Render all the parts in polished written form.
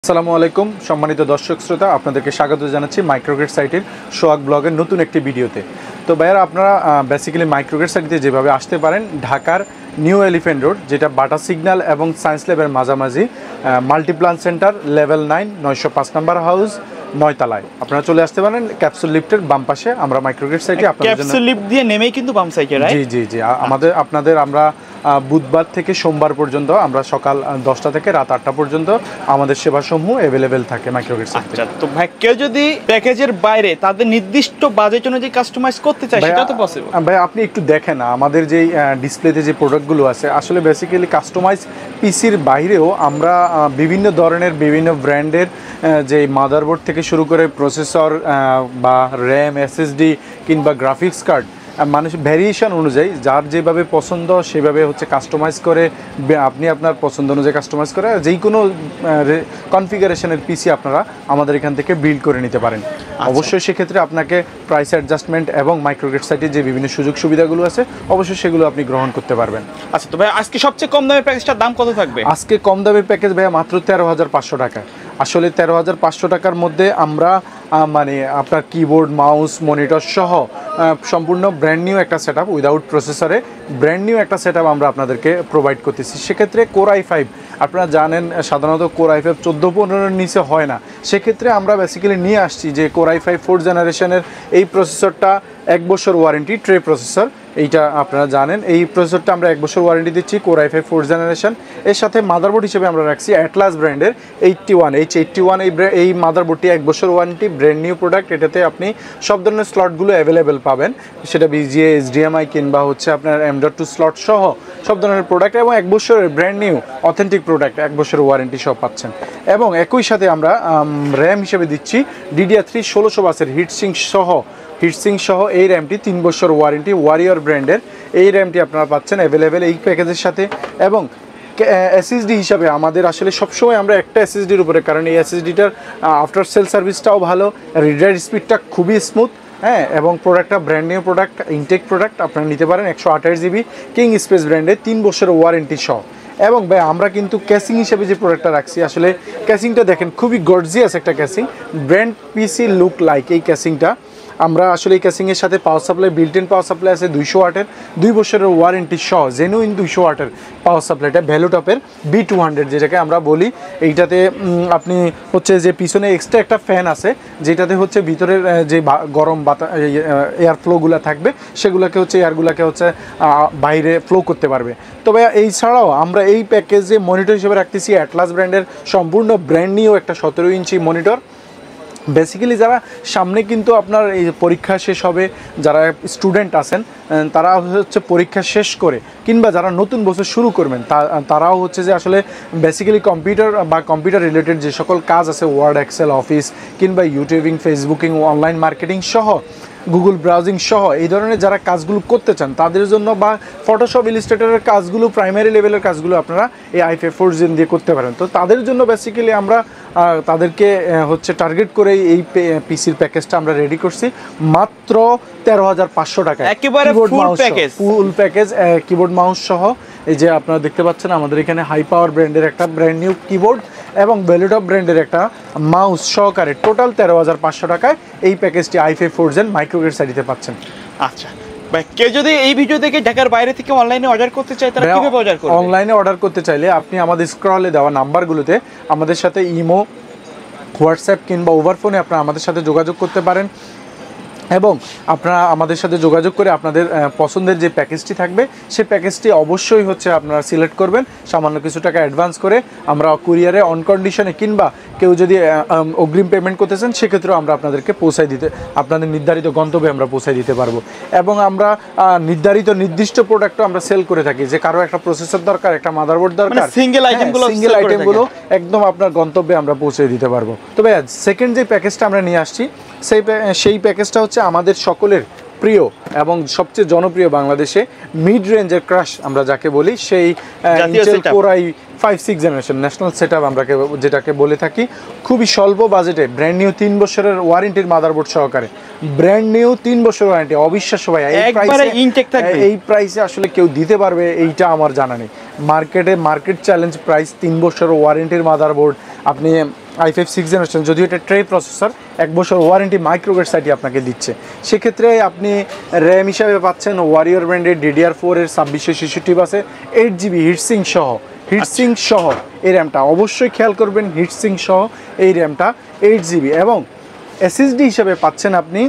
আসসালামু আলাইকুম সম্মানিত দর্শক শ্রোতা, আপনাদেরকে স্বাগত জানাচ্ছি মাইক্রোগেট সাইটের সোহাগ ব্লগের নতুন একটি ভিডিওতে। তো ভাইয়ারা, আপনারা বেসিক্যালি মাইক্রোগেট সাইটে যেভাবে আসতে পারেন, ঢাকার নিউ এলিফ্যান্ট রোড, যেটা বাটা সিগন্যাল এবং সায়েন্স ল্যাবের মাঝামাঝি, মাল্টিপ্লান সেন্টার লেভেল 9 905 নম্বর হাউস 9 তলায় আপনারা চলে আসতে পারেন। ক্যাপসুল লিফটের বাম পাশে আমরা মাইক্রোগেট সাইটে আপনাদের জন্য ক্যাপসুল লিফট দিয়ে নেমেই কিন্তু বাম সাইডে, রাইট? জি জি জি আপনাদের আমরা বুধবার থেকে সোমবার পর্যন্ত আমরা সকাল 10টা থেকে রাত 8টা পর্যন্ত আমাদের সেবাসমূহ অ্যাভেলেবেল থাকে মাইক্রোগেট সাইটে। আচ্ছা, তো ভাই কেউ যদি প্যাকেজের বাইরে তাদের নির্দিষ্ট বাজেট অনুযায়ী কাস্টমাইজ করতে চায়, সেটা তো পসিবল? ভাই, আপনি একটু দেখেন আমাদের যেই ডিসপ্লেতে যে প্রোডাক্টগুলো আছে, আসলে বেসিক্যালি কাস্টমাইজ পিসির বাইরেও আমরা বিভিন্ন ধরনের বিভিন্ন ব্র্যান্ডের যে মাদারবোর্ড থেকে শুরু করে প্রসেসর বা র্যাম, এসএসডি কিংবা গ্রাফিক্স কার্ড, মানুষ ভ্যারিয়েশন অনুযায়ী যার যেভাবে পছন্দ সেভাবে হচ্ছে কাস্টমাইজ করে, আপনি আপনার পছন্দ অনুযায়ী কাস্টমাইজ করে যেই কোনো কনফিগারেশনের পিসি আপনারা আমাদের এখান থেকে বিল্ড করে নিতে পারেন। অবশ্যই সেক্ষেত্রে আপনাকে প্রাইস অ্যাডজাস্টমেন্ট এবং মাইক্রোগেট সাইটে যে বিভিন্ন সুযোগ সুবিধাগুলো আছে অবশ্যই সেগুলো আপনি গ্রহণ করতে পারবেন। আচ্ছা, তো ভাই আজকে সবচেয়ে কম দামের প্যাকেজটার দাম কত থাকবে? আজকে কম দামের প্যাকেজ ভাইয়া মাত্র 13,500 টাকা। আসলে 13,500 টাকার মধ্যে আমরা মানে আপনার কিবোর্ড, মাউস, মনিটর সহ সম্পূর্ণ ব্র্যান্ড নিউ একটা সেটআপ উইদাউট প্রসেসরে ব্র্যান্ড নিউ একটা সেটআপ আমরা আপনাদেরকে প্রোভাইড করতেছি। সেক্ষেত্রে কোর i5 আপনারা জানেন সাধারণত কোর i5 14-15-এর নিচে হয় না। সেক্ষেত্রে আমরা বেসিক্যালি নিয়ে আসছি যে কোর i5 4th জেনারেশনের এই প্রসেসরটা 1 বছর ওয়ারেন্টি, ট্রে প্রসেসর এইটা আপনারা জানেন। এই প্রসেসরটা আমরা 1 বছর ওয়ারেন্টি দিচ্ছি কোর i5 4th জেনারেশন। এর সাথে মাদারবোর্ড হিসেবে আমরা রাখছি অ্যাটলাস ব্র্যান্ডের H81 এই মাদারবোর্ডটি 1 বছর ওয়ারেন্টি, ব্র্যান্ড নিউ প্রোডাক্ট। এটাতে আপনি সব ধরনের স্লটগুলো অ্যাভেলেবেল পাবেন, সেটা BGA, HDMI কিংবা হচ্ছে আপনার M.2 স্লট সহ সব ধরনের প্রোডাক্ট, এবং 1 বছরের ব্র্যান্ড নিউ অথেন্টিক প্রোডাক্ট 1 বছরের ওয়ারেন্টি সহ পাচ্ছেন। এবং একই সাথে আমরা র্যাম হিসেবে দিচ্ছি DDR3 1600 বাসের হিটসিং সহ এই র্যামটি 3 বছর ওয়ারেন্টি, ওয়ারিয়র ব্র্যান্ডের এই র্যামটি আপনারা পাচ্ছেন অ্যাভেলেবেল এই প্যাকেজের সাথে। এবং এসএসডি হিসাবে আমাদের আসলে সবসময় আমরা একটা এসএসডির উপরে, কারণ এই এসএসডিটার আফটার সেল সার্ভিসটাও ভালো, রিড রাইট স্পিডটা খুবই স্মুথ, হ্যাঁ, এবং প্রোডাক্টটা brand new product, intact product আপনারা নিতে পারেন 128 GB কিং স্পেস ব্র্যান্ডের 3 বছরের ওয়ারেন্টি সহ। এবং ভাই আমরা কিন্তু ক্যাসিং হিসেবে যে প্রোডাক্টটা রাখছি, আসলে ক্যাসিংটা দেখেন খুবই গর্জিয়াস একটা casing, brand PC look like এই ক্যাসিংটা। আমরা আসলে এই ক্যাসিংয়ের সাথে power supply, built in power supply আছে 200 ওয়াটের, 2 বছরের ওয়ারেন্টি সহ জেনুইন 200 ওয়াটের পাওয়ার সাপ্লাইটা ভ্যালুটপের B200 যেটাকে আমরা বলি। এইটাতে আপনি হচ্ছে যে পিছনে এক্সট্রা একটা ফ্যান আছে, যেটাতে হচ্ছে ভিতরের যে গরম এয়ার ফ্লোগুলো থাকবে সেগুলোকে হচ্ছে এয়ারগুলোকে হচ্ছে বাইরে ফ্লো করতে পারবে। তবে এই ছাড়াও আমরা এই প্যাকেজে মনিটর হিসেবে রাখতেছি অ্যাটলাস ব্র্যান্ডের সম্পূর্ণ ব্র্যান্ড নিউ একটা 17 ইঞ্চি মনিটর। বেসিক্যালি যারা সামনে কিন্তু আপনার এই পরীক্ষা শেষ হবে, যারা স্টুডেন্ট আছেন তারা হচ্ছে পরীক্ষা শেষ করে কিংবা যারা নতুন বছর শুরু করবেন তারাও হচ্ছে যে আসলে বেসিক্যালি কম্পিউটার বা কম্পিউটার রিলেটেড যে সকল কাজ আছে, ওয়ার্ড, এক্সেল, অফিস কিংবা ইউটিউবিং, ফেসবুকিং, অনলাইন মার্কেটিং সহ গুগল ব্রাউজিং সহ এই ধরনের যারা কাজগুলো করতে চান তাদের জন্য, বা ফটোশপ, ইলাস্ট্রেটরের কাজগুলো, প্রাইমারি লেভেলের কাজগুলো আপনারা এই i5 4th Gen দিয়ে করতে পারেন। তো তাদের জন্য বেসিক্যালি আমরা তাদেরকে হচ্ছে টার্গেট করে এই পিসির প্যাকেজটা আমরা রেডি করছি মাত্র 13,500 টাকা, একেবারে ফুল প্যাকেজ কিবোর্ড মাউস সহ। এই যে আপনারা দেখতে পাচ্ছেন আমাদের এখানে হাই পাওয়ার ব্র্যান্ডের একটা ব্র্যান্ড নিউ কিবোর্ড এবং ভ্যালুটপ ব্র্যান্ডের একটা মাউস সহকারে টোটাল 13,500 টাকায় এই প্যাকেজটি i5 4th Gen মাইক্রোগেট সাইটে পাচ্ছেন। আচ্ছা ভাই, কেউ যদি এই ভিডিও দেখে ঢাকার বাইরে থেকে অনলাইনে অর্ডার করতে চায়, তারা কিভাবে অর্ডার করবে? অনলাইনে অর্ডার করতে চাইলে আপনি আমাদের স্ক্রলে দেওয়া নাম্বারগুলোতে আমাদের সাথে ইমো, হোয়াটসঅ্যাপ কিংবা ওভারফোনে আপনারা আমাদের সাথে যোগাযোগ করতে পারেন, এবং আপনারা আমাদের সাথে যোগাযোগ করে আপনাদের পছন্দের যে প্যাকেজটি থাকবে সেই প্যাকেজটি অবশ্যই হচ্ছে আপনারা সিলেক্ট করবেন। সামান্য কিছু টাকা অ্যাডভান্স করে আমরা কুরিয়ারে অন কন্ডিশনে, কিংবা কেউ যদি অগ্রিম পেমেন্ট করতে চান সেক্ষেত্রেও আমরা আপনাদেরকে আপনাদের নির্ধারিত গন্তব্যে আমরা পৌঁছায় দিতে পারবো। এবং আমরা নির্দিষ্ট প্রোডাক্টও আমরা সেল করে থাকি, যে কারো একটা প্রসেসর দরকার, একটা মাদারবোর্ড দরকার, সিঙ্গেল আইটেমগুলো একদম আপনার গন্তব্যে আমরা পৌঁছে দিতে পারবো। তবে সেকেন্ড যে প্যাকেজটা আমরা নিয়ে আসছি সেই প্যাকেজটা হচ্ছে আমাদের সকলের প্রিয় এবং সবচেয়ে জনপ্রিয় বাংলাদেশে মিড রেঞ্জের ক্রাশ আমরা যাকে বলি, সেই Intel core i5 6th generation national setup আমরা যেটাকে বলে থাকি। খুবই স্বল্প বাজেটে ব্র্যান্ড নিউ 3 বছরের ওয়ারেন্টির মাদারবোর্ড সহকারে, ব্র্যান্ড নিউ 3 বছর ওয়ারেন্টি, অবিশ্বাস্য ভাই। এই প্রাইসে আসলে কেউ দিতে পারবে এইটা আমার জানা নেই। মার্কেট চ্যালেঞ্জ প্রাইস, 3 বছর ওয়ারেন্টির মাদারবোর্ড, আপনি i5 6th জেনারেশন, যদিও এটা ট্রে প্রসেসর, 1 বছর ওয়ারেন্টি মাইক্রোগেট সাইটে আপনাকে দিচ্ছে। সেক্ষেত্রে আপনি র্যাম হিসাবে পাচ্ছেন ওয়ারিয়র ব্র্যান্ডের DDR4 এর 2666 বাসে 8GB হিটসিং সহ এই র্যামটা অবশ্যই খেয়াল করবেন, হিটসিং সহ এই র্যামটা 8GB, এবং SSD হিসাবে পাচ্ছেন আপনি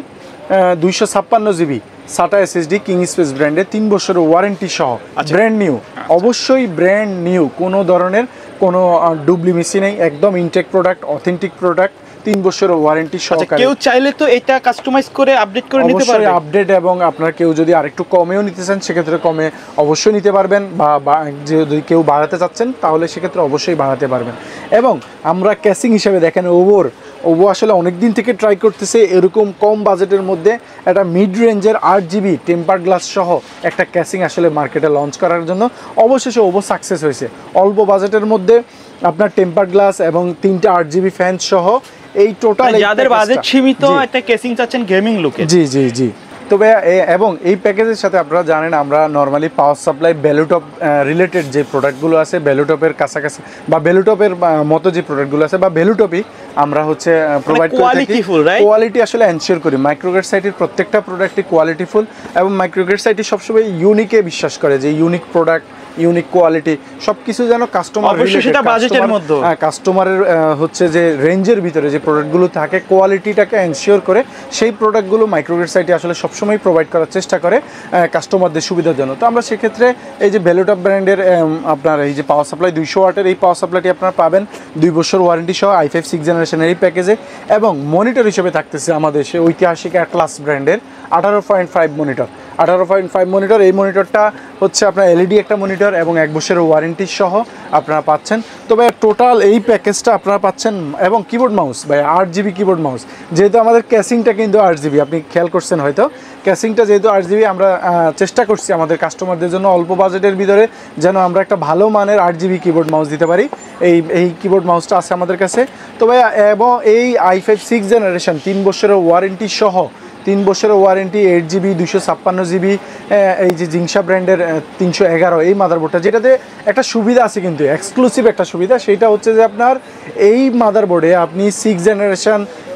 256GB SATA SSD king space ব্র্যান্ডের 3 বছরের ওয়ারেন্টি সহ, ব্র্যান্ড নিউ, অবশ্যই ব্র্যান্ড নিউ, কোনো ধরনের কোনো ডুপ্লিকেসি নেই, একদম ইনটেক প্রোডাক্ট, অথেন্টিক প্রোডাক্ট, 3 বছরের ওয়ারেন্টি সহকারে। কেউ চাইলে তো এটা কাস্টমাইজ করে আপডেট করে নিতে পারবে, অবশ্যই আপডেট, এবং আপনার কেউ যদি আরেকটু কমেও নিতে চান সেক্ষেত্রে কমে অবশ্যই নিতে পারবেন, বা যদি কেউ বাড়াতে চাচ্ছেন তাহলে সেক্ষেত্রে অবশ্যই বাড়াতে পারবেন। এবং আমরা ক্যাসিং হিসেবে দেখেন ওভো আসলে অনেক দিন থেকে ট্রাই করতেছে এরকম কম বাজেটের মধ্যে একটা মিড রেঞ্জের 8GB টেম্পার গ্লাস সহ একটা ক্যাসিং আসলে মার্কেটে লঞ্চ করার জন্য। অবশেষে ওভো সাকসেস হয়েছে, অল্প বাজেটের মধ্যে আপনার টেম্পার গ্লাস এবং 3টা 8GB ফ্যান সহ এই টোটাল, যাদের বাজেট সীমিত একটা কেসিং চাচ্ছেন গেমিং লুকে। জি। তবে এবং এই প্যাকেজের সাথে আপনারা জানেন আমরা normally power supply ValueTop related যে প্রোডাক্টগুলো আছে, ভ্যালুটপের কাছাকাছি বা ভ্যালুটপের মতো যে প্রোডাক্টগুলো আছে বা ভ্যালুটপই আমরা হচ্ছে প্রোভাইড করে থাকি। কোয়ালিটি আসলে এনশিওর করি, মাইক্রোগেট সাইটের প্রত্যেকটা প্রোডাক্টই কোয়ালিটিফুল, এবং মাইক্রোগেট সাইটে সবসময় ইউনিকে বিশ্বাস করে যে ইউনিক প্রোডাক্ট, ইউনিক কোয়ালিটি সব কিছু যেন কাস্টমার কাস্টমারের হচ্ছে যে রেঞ্জের ভিতরে যে প্রোডাক্টগুলো থাকে কোয়ালিটিটাকে এনশিওর করে সেই প্রোডাক্টগুলো মাইক্রোগেট সাইটে আসলে সবসময় প্রোভাইড করার চেষ্টা করে কাস্টমারদের সুবিধার জন্য। তো আমরা সেক্ষেত্রে এই যে ভ্যালুটপ ব্র্যান্ডের আপনার এই যে পাওয়ার সাপ্লাই 200 ওয়াটের এই পাওয়ার সাপ্লাইটি আপনারা পাবেন 2 বছর ওয়ারেন্টি সহ i5 6th জেনারেশনের এই প্যাকেজে। এবং মনিটর হিসেবে থাকতেছে আমাদের সে ঐতিহাসিক অ্যাটলাস ব্র্যান্ডের 18.5 মনিটর, 18.5 মনিটর। এই মনিটরটা হচ্ছে আপনার এলইডি একটা মনিটর এবং 1 বছরের ওয়ারেন্টি সহ আপনারা পাচ্ছেন। তবে টোটাল এই প্যাকেজটা আপনারা পাচ্ছেন, এবং কিবোর্ড মাউস ভাই 8GB কিবোর্ড মাউস, যেহেতু আমাদের ক্যাসিংটা কিন্তু 8GB, আপনি খেয়াল করছেন হয়তো ক্যাসিংটা যেহেতু 8GB, আমরা চেষ্টা করছি আমাদের কাস্টমারদের জন্য অল্প বাজেটের ভিতরে যেন আমরা একটা ভালো মানের 8GB কিবোর্ড মাউস দিতে পারি। এই কিবোর্ড মাউসটা আছে আমাদের কাছে। তবে এবং এই i5 6th জেনারেশন 3 বছরের ওয়ারেন্টি সহ, 3 বছরের ওয়ারেন্টি, 8GB 256GB এই যে জিংসা ব্র্যান্ডের 311 এই মাদারবোর্ডটা, যেটাতে একটা সুবিধা আছে কিন্তু এক্সক্লুসিভ একটা সুবিধা, সেটা হচ্ছে যে আপনার এই মাদারবোর্ডে আপনি 6 জেনারেশন,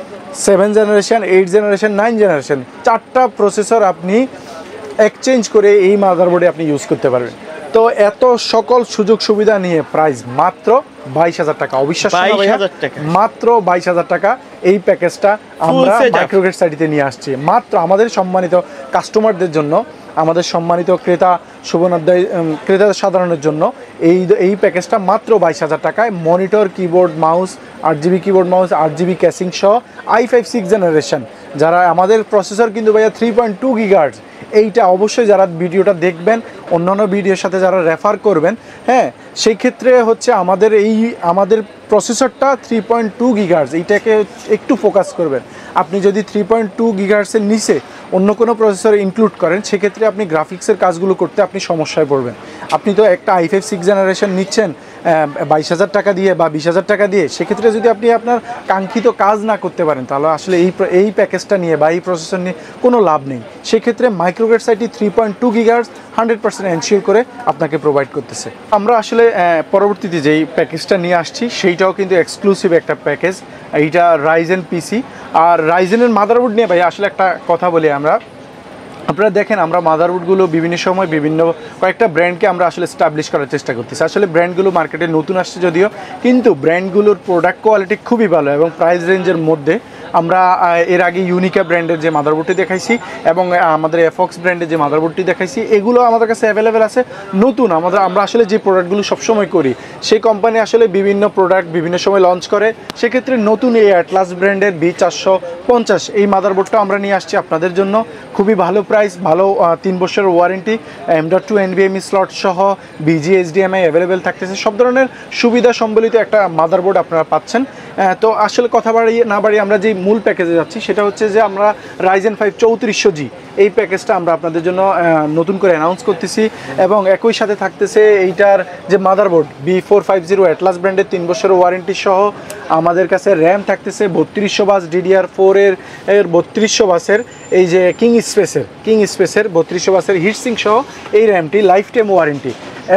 7 জেনারেশন, 8 জেনারেশন, 9 জেনারেশন 4টা প্রসেসর আপনি এক্সচেঞ্জ করে এই মাদারবোর্ডে আপনি ইউজ করতে পারবেন। তো এত সকল সুযোগ সুবিধা নিয়ে প্রাইস মাত্র 22,000 টাকা, অবিশ্বাস্য না ভাইয়া, মাত্র 22,000 টাকা এই প্যাকেজটা আমরা মাইক্রোগেট সাইটে নিয়ে আসছি মাত্র আমাদের সম্মানিত কাস্টমারদের জন্য, আমাদের সম্মানিত ক্রেতা শুভনাধ্যায় ক্রেতা সাধারণের জন্য এই প্যাকেজটা মাত্র 22,000 টাকায়। Monitor, keyboard, mouse, 8GB keyboard mouse, 8GB casing সহ i5 6th জেনারেশন। যারা আমাদের প্রসেসর কিন্তু ভাইয়া 3.2 GHz, এইটা অবশ্যই যারা ভিডিওটা দেখবেন অন্যান্য ভিডিওর সাথে যারা রেফার করবেন, হ্যাঁ সেই ক্ষেত্রে হচ্ছে আমাদের প্রসেসরটা 3.2 GHz, এইটাকে একটু ফোকাস করবেন। আপনি যদি 3.2 GHz-এর নিচে অন্য কোনো প্রসেসর ইনক্লুড করেন সেক্ষেত্রে আপনি গ্রাফিক্সের কাজগুলো করতে আপনি সমস্যায় পড়বেন। আপনি তো একটা i5 6th জেনারেশন নিচ্ছেন 22,000 টাকা দিয়ে বা 20,000 টাকা দিয়ে, সেক্ষেত্রে যদি আপনি আপনার কাঙ্ক্ষিত কাজ না করতে পারেন তাহলে আসলে এই প্যাকেজটা নিয়ে বা এই প্রসেসর নিয়ে কোনো লাভ নেই। সেক্ষেত্রে মাইক্রোগেট সাইটে 3.2 GHz 100% এনশিওর করে আপনাকে প্রোভাইড করতেছে। আমরা আসলে পরবর্তীতে যেই প্যাকেজটা নিয়ে আসছি সেইটাও কিন্তু এক্সক্লুসিভ একটা প্যাকেজ, এইটা রাইজেন পিসি। আর রাইজেনের মাদারবোর্ড নিয়ে ভাই আসলে একটা কথা বলি আমরা, আপনারা দেখেন আমরা মাদারবোর্ডগুলো বিভিন্ন সময় বিভিন্ন কয়েকটা ব্র্যান্ডকে আমরা আসলে স্টাবলিশ করার চেষ্টা করতেছি। আসলে ব্র্যান্ডগুলো মার্কেটে নতুন আসছে যদিও, কিন্তু ব্র্যান্ডগুলোর প্রোডাক্ট কোয়ালিটি খুবই ভালো এবং প্রাইস রেঞ্জের মধ্যে। আমরা এর আগে ইউনিকা ব্র্যান্ডের যে মাদারবোর্ডটি দেখাইছি এবং আমাদের এফক্স ব্র্যান্ডের যে মাদারবোর্ডটি দেখাইছি, এগুলো আমাদের কাছে অ্যাভেলেবেল আছে নতুন। আমরা আসলে যে প্রোডাক্টগুলো সবসময় করি সেই কোম্পানি আসলে বিভিন্ন প্রোডাক্ট বিভিন্ন সময় লঞ্চ করে, সেক্ষেত্রে নতুন এই অ্যাটলাস ব্র্যান্ডের B450 এই মাদারবোর্ডটা আমরা নিয়ে আসছি আপনাদের জন্য। খুবই ভালো প্রাইস, ভালো 3 বছরের ওয়ারেন্টি, M.2 NVMe স্লট সহ BG HDMI অ্যাভেলেবেল থাকতেছে, সব ধরনের সুবিধা সম্বলিত একটা মাদারবোর্ড আপনারা পাচ্ছেন। তো আসলে কথা না বাড়িয়ে আমরা যে মূল প্যাকেজে যাচ্ছি সেটা হচ্ছে যে আমরা Ryzen 5 3400G এই প্যাকেজটা আমরা আপনাদের জন্য নতুন করে অ্যানাউন্স করতেছি এবং একই সাথে থাকতেছে এইটার যে মাদারবোর্ড B450 অ্যাটলাস ব্র্যান্ডের 3 বছরের ওয়ারেন্টি সহ আমাদের কাছে র্যাম থাকতেছে 3200 বাস DDR4 এর 3200 বাসের এই যে কিং স্পেসের 3200 বাসের হিটসিং সহ এই র্যামটি লাইফ টাইম ওয়ারেন্টি এবং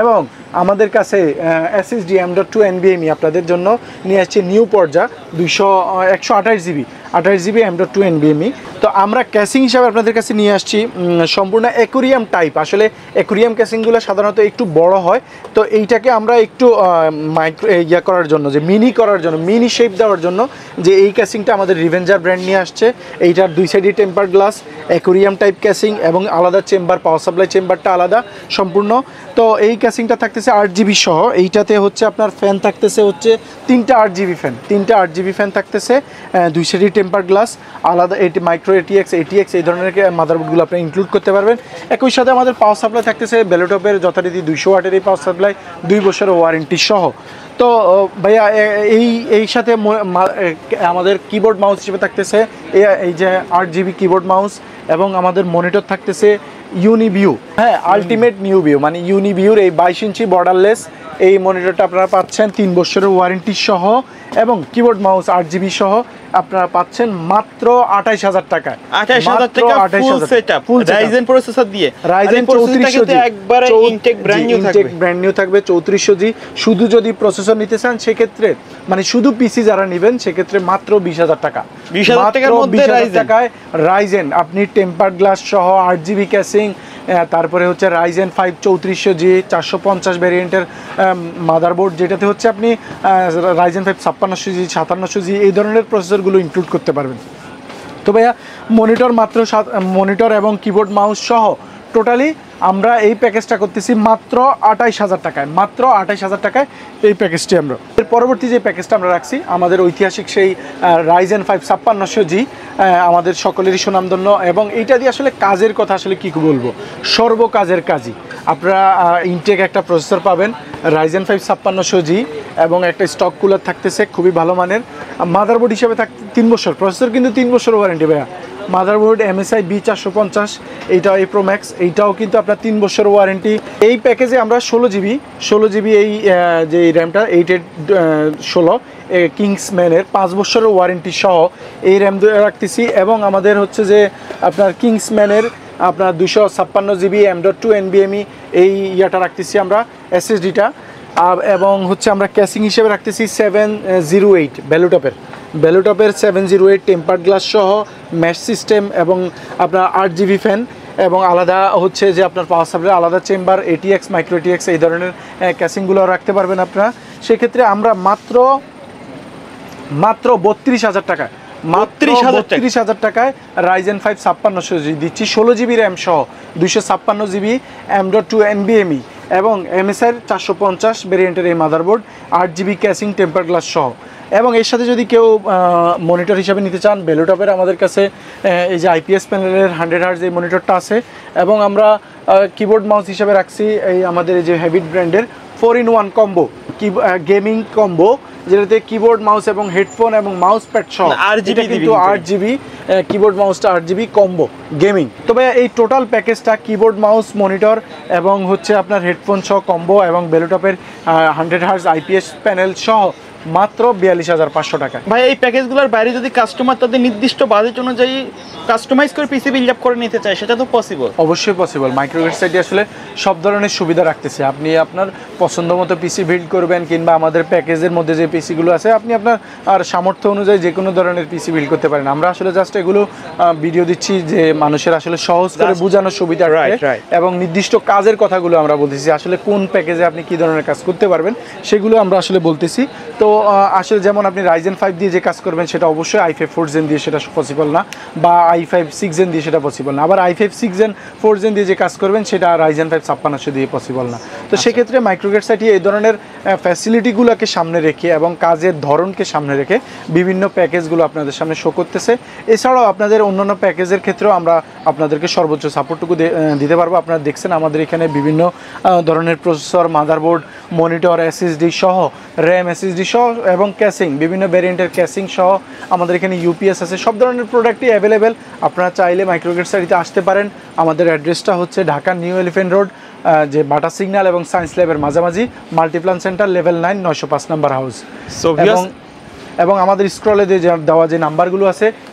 আমাদের কাছে SSD M.2 NVMe আপনাদের জন্য নিয়ে আসছে নিউ পর্যা 128 GB M.2 NVMe। তো আমরা ক্যাসিং হিসাবে আপনাদের কাছে নিয়ে আসছি সম্পূর্ণ অ্যাকোরিয়াম টাইপ। আসলে অ্যাকোরিয়াম ক্যাসিংগুলো সাধারণত একটু বড় হয়, তো এইটাকে আমরা একটু করার জন্য, যে মিনি করার জন্য, মিনি শেপ দেওয়ার জন্য যে এই ক্যাসিংটা আমাদের রিভেঞ্জার ব্র্যান্ড নিয়ে আসছে। এইটার 2 সাইডে temper glass, aquarium type casing এবং আলাদা চেম্বার, পাওয়ার সাপ্লাই চেম্বারটা আলাদা সম্পূর্ণ। তো এই ক্যাসিংটা থাকতেছে 8GB সহ। এইটাতে হচ্ছে আপনার ফ্যান থাকতেছে হচ্ছে 3টা 8GB ফ্যান, 3টা 8GB ফ্যান থাকতেছে, 2 সাইডে টেম্পার গ্লাস, আলাদা মাইক্রো ATX এই ধরনের মাদারবোর্ডগুলো আপনি ইনক্লুড করতে পারবেন। একই সাথে আমাদের পাওয়ার সাপ্লাই থাকতেছে বেলোটপের যথারীতি 200 ওয়াটের এই পাওয়ার সাপ্লাই, 2 বছরের ওয়ারেন্টি সহ। তো ভাইয়া এই সাথে আমাদের কিবোর্ড মাউস হিসেবে থাকতেছে এই যে 8GB কিবোর্ড মাউস, এবং আমাদের মনিটর থাকতেছে ইউনিভিউ, হ্যাঁ, আলটিমেট নিউভিউ, মানে ইউনিভিউর এই 22 ইঞ্চি বর্ডারলেস এই মনিটরটা আপনারা পাচ্ছেন 3 বছরের ওয়ারেন্টি সহ, এবং কিবোর্ড মাউস 8GB সহ আপনারা পাচ্ছেন মাত্র 28,000 টাকায়। 28,000 টাকা ফুল সেটআপ রাইজেন প্রসেসর দিয়ে। রাইজেন 3400G একবারে ইনটেক ব্র্যান্ড নিউ থাকবে, ইনটেক ব্র্যান্ড নিউ থাকবে 3400G। শুধু যদি প্রসেসর নিতে চান সেক্ষেত্রে, মানে শুধু পিসি যারা নেবেন সেক্ষেত্রে মাত্র 20,000 টাকা। 20,000 টাকার মধ্যে টাকায় রাইজেন আপনি টেম্পার গ্লাস সহ 8GB ক্যাসিং, তারপরে হচ্ছে রাইজেন 5 3400G 450 ভ্যারিয়েন্টের মাদারবোর্ড, যেটাতে হচ্ছে আপনি রাইজেন 5 5600G 5700G এই ধরনের প্রসেসরগুলো ইনক্লুড করতে পারবেন। তো ভাইয়া মনিটর এবং কিবোর্ড মাউস সহ টোটালি আমরা এই প্যাকেজটা করতেছি মাত্র 28,000 টাকায়, মাত্র 28,000 টাকায় এই প্যাকেজটি আমরা। এর পরবর্তী যে প্যাকেজটা আমরা রাখছি আমাদের ঐতিহাসিক সেই রাইজেন 5 5600G, আমাদের সকলেরই সুনামধন্য, এবং এইটা দিয়ে আসলে কাজের কথা আসলে কী বলবো, সর্বকাজের কাজই। আপনারা ইনটেক একটা প্রসেসর পাবেন রাইজেন 5 5600G, এবং একটা স্টক কুলার থাকতেছে খুবই ভালো মানের। মাদারবোর্ড হিসেবে 3 বছর, প্রসেসর কিন্তু 3 বছর ওয়ারেন্টি ভাইয়া। মাদারবোর্ড MSI B450, এইটাও এই প্রো ম্যাক্স, এইটাও কিন্তু আপনার 3 বছর ওয়ারেন্টি। এই প্যাকেজে আমরা 16GB এই যে র্যামটা 8/16 কিংসম্যানের 5 বছরের ওয়ারেন্টি সহ এই র্যাম রাখতেছি, এবং আমাদের হচ্ছে যে আপনার কিংসম্যানের আপনার 256GB M.2 NVMe এই ইয়াটা রাখতেছি আমরা, SSDটা, এবং হচ্ছে আমরা ক্যাসিং হিসেবে রাখতেছি 708 বেলোটপের 708 টেম্পার গ্লাস সহ ম্যাশ সিস্টেম, এবং আপনার 8GB ফ্যান, এবং আলাদা হচ্ছে যে আপনার পাওয়ার সাপ্লাই, আলাদা চেম্বার, ATX মাইক্রো ATX এই ধরনের ক্যাসিংগুলো রাখতে পারবেন আপনারা। সেক্ষেত্রে আমরা মাত্র 32,000 টাকায়, 32,000 টাকায় রাইজেন 5 5600G দিচ্ছি, 16GB র্যাম সহ 256GB M.2 NVMe এবং MSI 450 ভেরিয়েন্টের এই motherboard, 8GB casing temper glass সহ। এবং এর সাথে যদি কেউ মনিটর হিসাবে নিতে চান, বেলোটপের আমাদের কাছে এই যে IPS প্যানেলের 100Hz এই মনিটরটা আছে, এবং আমরা কিবোর্ড মাউস হিসাবে রাখছি এই আমাদের এই যে হেভিট ব্র্যান্ডের 4-in-1 কম্বো গেমিং কম্বো, যেটাতে কিবোর্ড মাউস এবং হেডফোন এবং মাউস প্যাড সহ, এটা কিন্তু 8GB keyboard মাউসটা 8GB combo gaming. তো ভাইয়া এই টোটাল প্যাকেজটা কিবোর্ড মাউস মনিটর এবং হচ্ছে আপনার হেডফোন সহ কম্বো, এবং বেলোটপের 100Hz IPS প্যানেল সহ মাত্র 42,500 টাকা। ভাই এই প্যাকেজগুলোর বাইরে যদি কাস্টমার তাদের নির্দিষ্ট বাজেট অনুযায়ী কাস্টমাইজ করে পিসি বিল্ড আপ করে নিতে চায়, সেটা তো পসিবল? অবশ্যই পসিবল। মাইক্রোগেট সাইটে আসলে সব ধরনের সুবিধা রাখতেছে। আপনি আপনার পছন্দ মতো পিসি বিল্ড করবেন, কিংবা আমাদের প্যাকেজের মধ্যে যে পিসিগুলো আছে আপনি আপনার আর সামর্থ্য অনুযায়ী যে কোনো ধরনের পিসি বিল্ড করতে পারেন। আমরা আসলে জাস্ট এগুলো ভিডিও দিচ্ছি যে মানুষের আসলে সহজ করে বোঝানোর সুবিধা, এবং নির্দিষ্ট কাজের কথাগুলো আমরা বলতেছি, আসলে কোন প্যাকেজে আপনি কী ধরনের কাজ করতে পারবেন সেগুলো আমরা আসলে বলতেছি। তো আসলে যেমন আপনি রাইজেন 5 দিয়ে যে কাজ করবেন সেটা অবশ্যই i5 4 Gen দিয়ে সেটা পসিবল না, বা i5 6 Gen দিয়ে সেটা পসিবল না। আবার i5 6 Gen 4 Gen দিয়ে যে কাজ করবেন সেটা রাইজেন 5 5600 দিয়ে পসিবল না। তো সেক্ষেত্রে মাইক্রোগেট সাইটে এই ধরনের ফ্যাসিলিটিগুলোকে সামনে রেখে এবং কাজের ধরনকে সামনে রেখে বিভিন্ন প্যাকেজগুলো আপনাদের সামনে শো করতেছে। এছাড়াও আপনাদের অন্যান্য প্যাকেজের ক্ষেত্রেও আমরা আপনাদেরকে সর্বোচ্চ সাপোর্টটুকু দিতে পারবো। আপনারা দেখছেন আমাদের এখানে বিভিন্ন ধরনের প্রসেসর, মাদারবোর্ড, মনিটর, SSD সহ, র্যাম, SSD সহ এবং ক্যাসিং, বিভিন্ন ভ্যারিয়েন্টের ক্যাসিং সহ আমাদের এখানে UPS আছে। সব ধরনের প্রোডাক্টই অ্যাভেলেবেল। আপনারা চাইলে মাইক্রোগেট সাইটে আসতে পারেন। আমাদের অ্যাড্রেসটা হচ্ছে ঢাকা নিউ এলিফ্যান্ট রোড, যে বাটা সিগন্যাল এবং সায়েন্স ল্যাবের মাঝামাঝি, মাল্টিপ্লান সেন্টার, লেভেল 9, 905 নাম্বার হাউস। এবং আমাদের স্ক্রলে দেওয়া যে নাম্বারগুলো আছে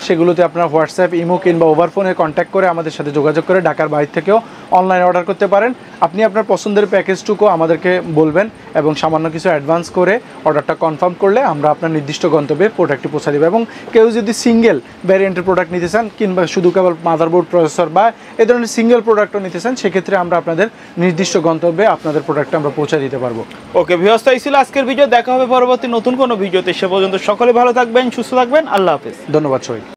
সেগুলোতে আপনার হোয়াটসঅ্যাপ, ইমো কিংবা ওভারফোনে কন্ট্যাক্ট করে আমাদের সাথে যোগাযোগ করে ঢাকার বাইরে থেকেও অনলাইনে অর্ডার করতে পারেন। আপনি আপনার পছন্দের প্যাকেজটুকু আমাদেরকে বলবেন এবং সামান্য কিছু অ্যাডভান্স করে অর্ডারটা কনফার্ম করলে আমরা আপনার নির্দিষ্ট গন্তব্যে প্রোডাক্টটি পৌঁছে দেবো। এবং কেউ যদি সিঙ্গেল ভ্যারিয়েন্টের প্রোডাক্ট নিতে চান কিংবা শুধু কেবল মাদারবোর্ড, প্রসেসর বা এ ধরনের সিঙ্গেল প্রোডাক্টও নিতে চান, সেক্ষেত্রে আমরা আপনাদের নির্দিষ্ট গন্তব্যে আপনাদের প্রোডাক্টটা আমরা পৌঁছে দিতে পারবো। ওকে ভিউয়ার্স, এই ছিল আজকের ভিডিও। দেখা হবে পরবর্তী নতুন কোনো ভিডিওতে। সে পর্যন্ত সকলে ভালো থাকবেন, সুস্থ থাকবেন। আল্লাহ হাফেজ। ধন্যবাদ সবাই।